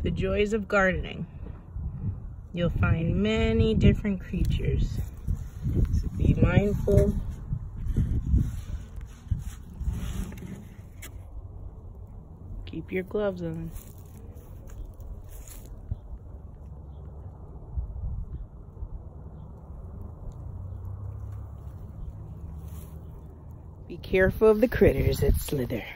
The joys of gardening. You'll find many different creatures. So be mindful. Keep your gloves on. Be careful of the critters that slither.